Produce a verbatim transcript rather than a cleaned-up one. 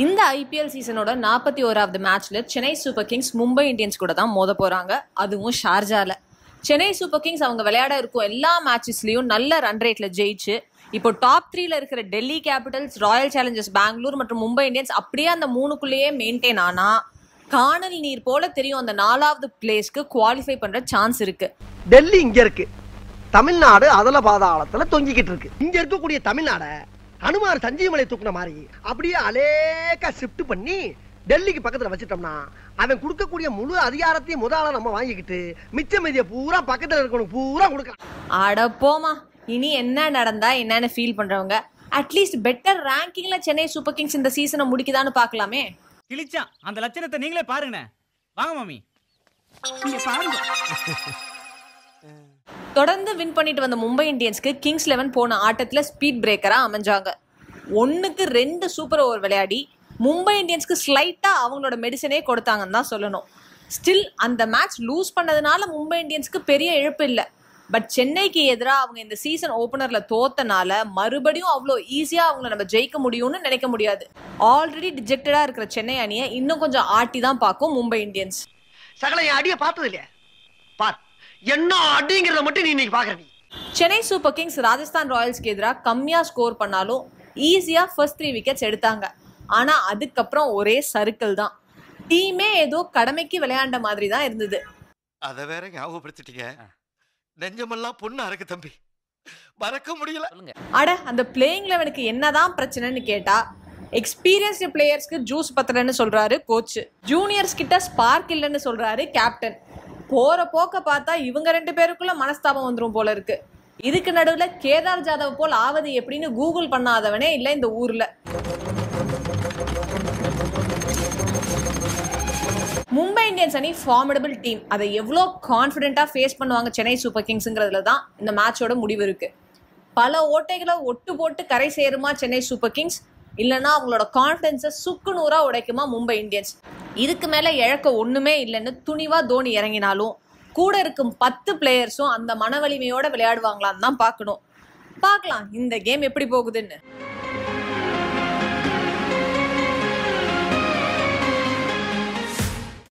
இந்த ஐபிஎல் சீசனோட நாற்பத்தி ஓராவது மேட்ச்ல Chennai Super Kings Mumbai Indians கூட தான் மோத போறாங்க, அதுவும் ஷார்ஜால. சென்னை சூப்பர் கிங்ஸ் அவங்க விளையாட இருக்கும் எல்லா மேட்சஸ்லயும் நல்ல ரன் ரேட்ல ஜெயிச்சு இப்போ டாப் த்ரீல இருக்கிற Delhi Capitals, Royal Challengers Bangalore மற்றும் மும்பை இந்தியன்ஸ் அப்படியே அந்த மூணுக்குள்ளேயே மெயின்டைன் ஆனா காணல் நீர் போல தெரியும் அந்த நாலாவது பிளேஸ்க்கு குவாலிஃபை பண்ற சான்ஸ் இருக்கு. டெல்லி இங்க இருக்கு, தமிழ்நாடு அதல பாதாளத்துல தொங்கிக்கிட்டு இருக்கு. இங்க இருக்கக்கூடிய தமிழ்நாட அனுமார் சஞ்சீவமலை தூக்குன மாதிரி அப்படியே அலேக்கா ஷிஃப்ட் பண்ணி டெல்லிக்கு பக்கத்துல வச்சிட்டோம்னா அவன் கொடுக்கக்கூடிய முழு அதிகாரத்தையும் முதல்ல நம்ம வாங்கிக்கிட்டு மிச்ச மீதிய பூரா பக்கத்துல இருக்கணும் பூரா கொடுக்கலாம். அட போமா, இனி என்ன நடந்தா என்னன்னு ஃபீல் பண்றவங்க அட்லீஸ்ட் பெட்டர் ரேங்கிங்ல சென்னை சூப்பர் கிங்ஸ் இந்த சீசனை முடிக்குதான்னு பார்க்கலாமே. கிழிச்சா அந்த லட்சணத்தை நீங்களே பாருங்க. வாங்க மாமி. தொடர்ந்து வின் பண்ணிட்டு வந்த மும்பை இந்தியன்ஸ்க்கு கிங்ஸ் லெவன் போன ஆட்டத்துல ஸ்பீட் பிரேக்கரா அமைஞ்சாங்க. ஒன்னுக்கு ரெண்டு சூப்பர் ஓவர் விளையாடி மும்பை இந்தியன்ஸ்க்கு ஸ்லைட்டா அவங்களோட மெடிசனே கொடுத்தாங்கன்னு தான் சொல்லணும். ஸ்டில் அந்த மேட்ச் லூஸ் பண்ணதுனால மும்பை இந்தியன்ஸ்க்கு பெரிய இழப்பு இல்லை. பட் சென்னைக்கு எதிராக அவங்க இந்த சீசன் ஓபனர்ல தோத்தனால மறுபடியும் அவ்வளோ ஈஸியா அவங்கள நம்ம ஜெயிக்க முடியும்னு நினைக்க முடியாது. ஆல்ரெடி டிஜெக்டடா இருக்கிற சென்னை அணியை இன்னும் கொஞ்சம் ஆட்டி தான் பார்க்கும் மும்பை இந்தியன்ஸ். சகல என் அடியை பார்த்தது இல்லையா? பார் என்ன அடிங்கிறத மட்டும் நீ இன்னைக்கு பாக்குறீங்க. சென்னை சூப்பர் கிங்ஸ் ராஜஸ்தான் ராயல்ஸ்க்கு எதிராக கம்மியா ஸ்கோர் பண்ணாலும் ஈஸியா ஃபர்ஸ்ட் த்ரீ விக்கெட்ஸ் எடுத்தாங்க. ஆனா அதுக்கப்புறம் ஒரே சர்க்கிள் தான். டீமே ஏதோ கடமைக்கு விளையாண்ட மாதிரி தான் இருந்தது. அத வேற ஞாபகப்படுத்திட்டீங்க. நெஞ்சமெல்லாம் பொண்ணு அறக்கு தம்பி, மறக்க முடியல. அட அந்த பிளேயிங் லெவனுக்கு என்னதான் பிரச்சனைன்னு கேட்டா எக்ஸ்பீரியன்ஸ்டு பிளேயர்ஸ்க்கு ஜூஸ் பத்தலன்னு சொல்றாரு கோச், ஜூனியர்ஸ் கிட்ட ஸ்பார்க் இல்லைன்னு சொல்றாரு கேப்டன். போற போக்க பார்த்தா இவங்க ரெண்டு பேருக்குள்ள மனஸ்தாபம் வந்துரும் போல இருக்கு. இதுக்கு நடுவுல கேதார் ஜாதவ் போல் ஆவது எப்படின்னு கூகுள் பண்ணாதவனே இல்ல இந்த ஊர்ல. மும்பை இந்தியன்ஸ் அணி ஃபார்மிடபிள் டீம். அதை எவ்வளோ கான்ஃபிடென்ட்டா ஃபேஸ் பண்ணுவாங்க சென்னை சூப்பர் கிங்ஸ்ங்கிறதுல தான் இந்த மேட்சோட முடிவு இருக்கு. பல ஓட்டைகளை ஒட்டு போட்டு கரை சேருமா சென்னை சூப்பர் கிங்ஸ், இல்லைன்னா அவங்களோட கான்ஃபிடன்ஸை சுக்கு நூறா உடைக்குமா மும்பை இந்தியன்ஸ்? இதுக்கு மேல இழக்க ஒண்ணுமே இல்லைன்னு துணிவா தோனி இறங்கினாலும் கூட இருக்கும் பத்து பிளேயர்ஸும் அந்த மன வலிமையோட விளையாடுவாங்களான்னு தான் பார்க்கணும். பார்க்கலாம் இந்த கேம் எப்படி போகுதுன்னு.